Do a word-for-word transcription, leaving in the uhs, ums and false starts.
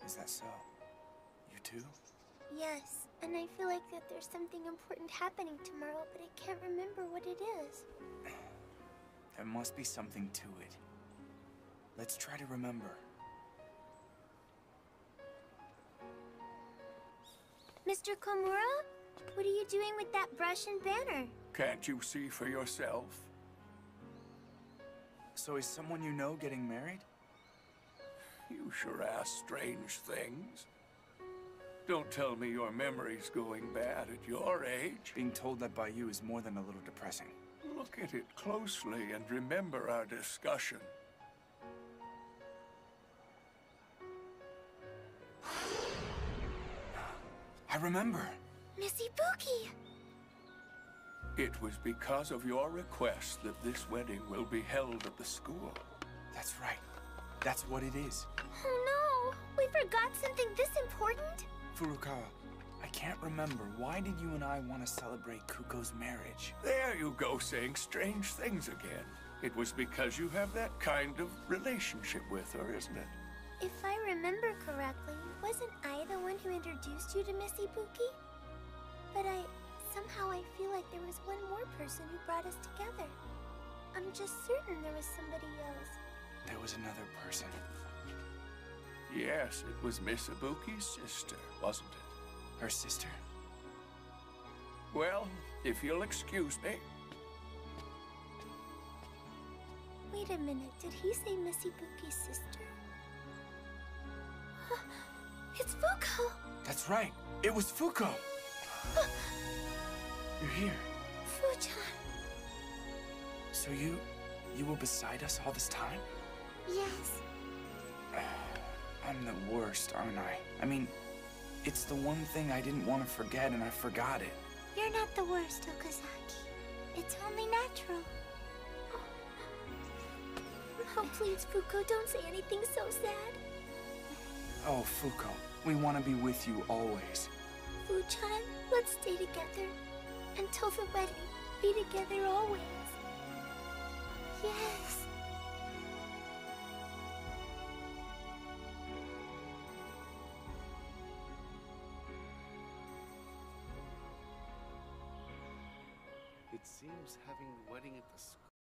Is that so? You too? Yes, and I feel like that there's something important happening tomorrow, but I can't remember what it is. There must be something to it. Let's try to remember. Mister Komura? What are you doing with that brush and banner? Can't you see for yourself? So is someone you know getting married? You sure ask strange things. Don't tell me your memory's going bad at your age. Being told that by you is more than a little depressing. Look at it closely and remember our discussion. I remember. Miss Ibuki! It was because of your request that this wedding will be held at the school. That's right. That's what it is. Oh no! We forgot something this important? Furukawa, I can't remember. Why did you and I want to celebrate Kuko's marriage? There you go, saying strange things again. It was because you have that kind of relationship with her, isn't it? If I remember correctly, wasn't I the one who introduced you to Miss Ibuki? But I... somehow I feel like there was one more person who brought us together. I'm just certain there was somebody else. There was another person. Yes, it was Miss Ibuki's sister, wasn't it? Her sister? Well, if you'll excuse me. Wait a minute, did he say Miss Ibuki's sister? It's Fuko! That's right. It was Fuko! You're here. Fu-chan. So you... you were beside us all this time? Yes. I'm the worst, aren't I? I mean, it's the one thing I didn't want to forget, and I forgot it. You're not the worst, Okazaki. It's only natural. Oh, oh please, Fuko, don't say anything so sad. Oh, Fuko, we want to be with you always. Fu-chan, let's stay together. Until the wedding, be together always. Yes. It seems having the wedding at the school